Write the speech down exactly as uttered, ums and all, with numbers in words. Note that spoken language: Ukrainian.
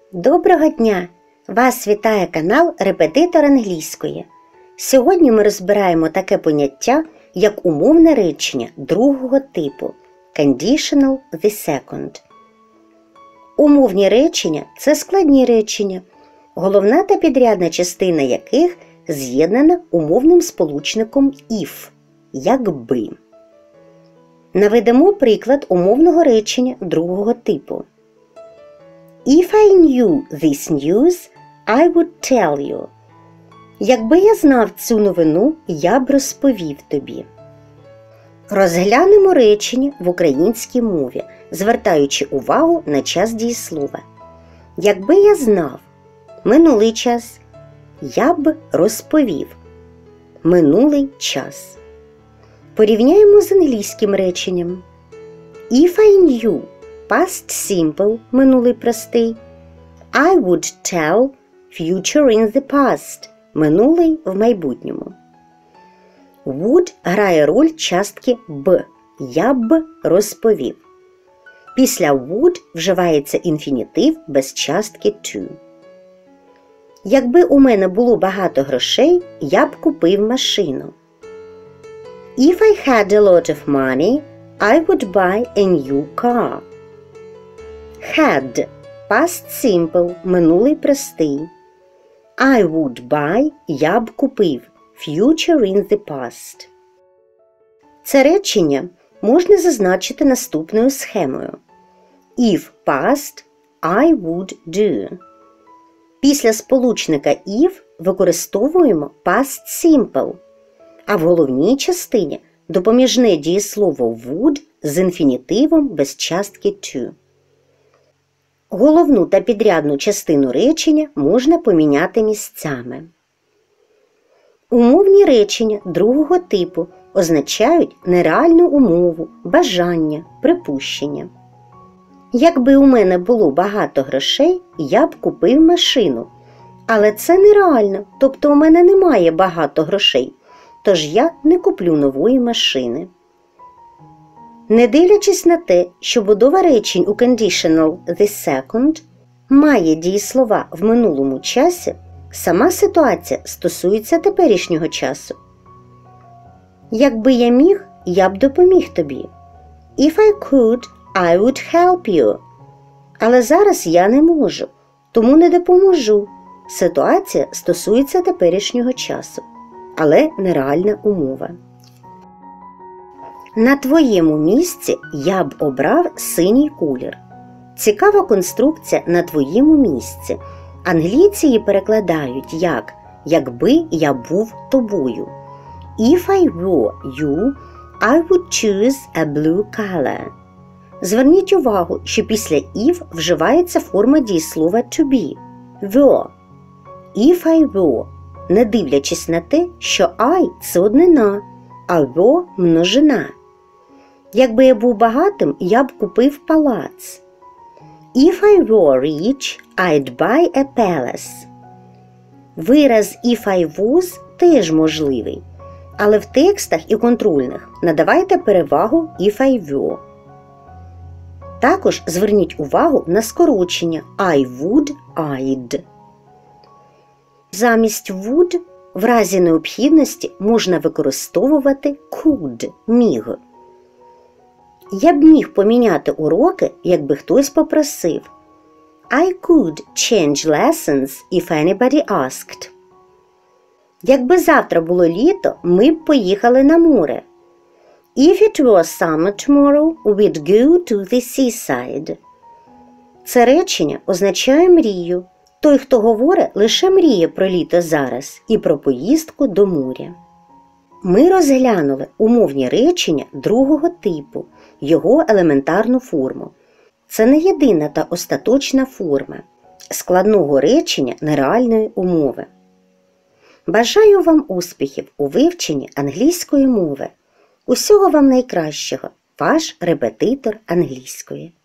Доброго дня! Вас вітає канал Репетитор англійської. Сьогодні ми розбираємо таке поняття, як умовне речення другого типу Conditional the second. Умовні речення – це складні речення, головна та підрядна частина яких з'єднана умовним сполучником if – якби. Наведемо приклад умовного речення другого типу. If I knew this news, I would tell you. Якби я знав цю новину, я б розповів тобі. Розглянемо речення в українській мові, звертаючи увагу на час дієслова. Якби я знав минулий час, я б розповів минулий час. Порівняємо з англійським реченням. If I knew past simple – минулий простий, I would tell future in the past – минулий в майбутньому. Would грає роль частки б – я б розповів. Після would вживається інфінітив без частки to. Якби у мене було багато грошей, я б купив машину. If I had a lot of money, I would buy a new car. Had – past simple – минулий простий. I would buy – я б купив. Future in the past. Це речення можна зазначити наступною схемою. If past – I would do. Після сполучника if використовуємо past simple, а в головній частині допоміжне дієслово would з інфінітивом без частки to. Головну та підрядну частину речення можна поміняти місцями. Умовні речення другого типу означають нереальну умову, бажання, припущення. Якби у мене було багато грошей, я б купив машину. Але це нереально, тобто у мене немає багато грошей, тож я не куплю нової машини. Не дивлячись на те, що будова речень у Conditional the second має дієслова в минулому часі, сама ситуація стосується теперішнього часу. Якби я міг, я б допоміг тобі. If I could, I would help you. Але зараз я не можу, тому не допоможу. Ситуація стосується теперішнього часу, але нереальна умова. На твоєму місці я б обрав синій колір. Цікава конструкція «на твоєму місці». Англійці її перекладають як «якби я був тобою». If I were you, I would choose a blue color. Зверніть увагу, що після if вживається форма дієслова to be – were. If I were, не дивлячись на те, що I – це однина, а were – множина. Якби я був багатим, я б купив палац. If I were rich, I'd buy a palace. Вираз if I was теж можливий, але в текстах і контрольних надавайте перевагу if I were. Також зверніть увагу на скорочення I would, I'd. Замість would в разі необхідності можна використовувати could – міг. Я б міг поміняти уроки, якби хтось попросив. I could change lessons if anybody asked. Якби завтра було літо, ми б поїхали на море. If it were summer tomorrow, we'd go to the seaside. Це речення означає мрію. Той, хто говорить, лише мріє про літо зараз і про поїздку до моря. Ми розглянули умовні речення другого типу, його елементарну форму. Це не єдина та остаточна форма складного речення нереальної умови. Бажаю вам успіхів у вивченні англійської мови. Усього вам найкращого, ваш репетитор англійської.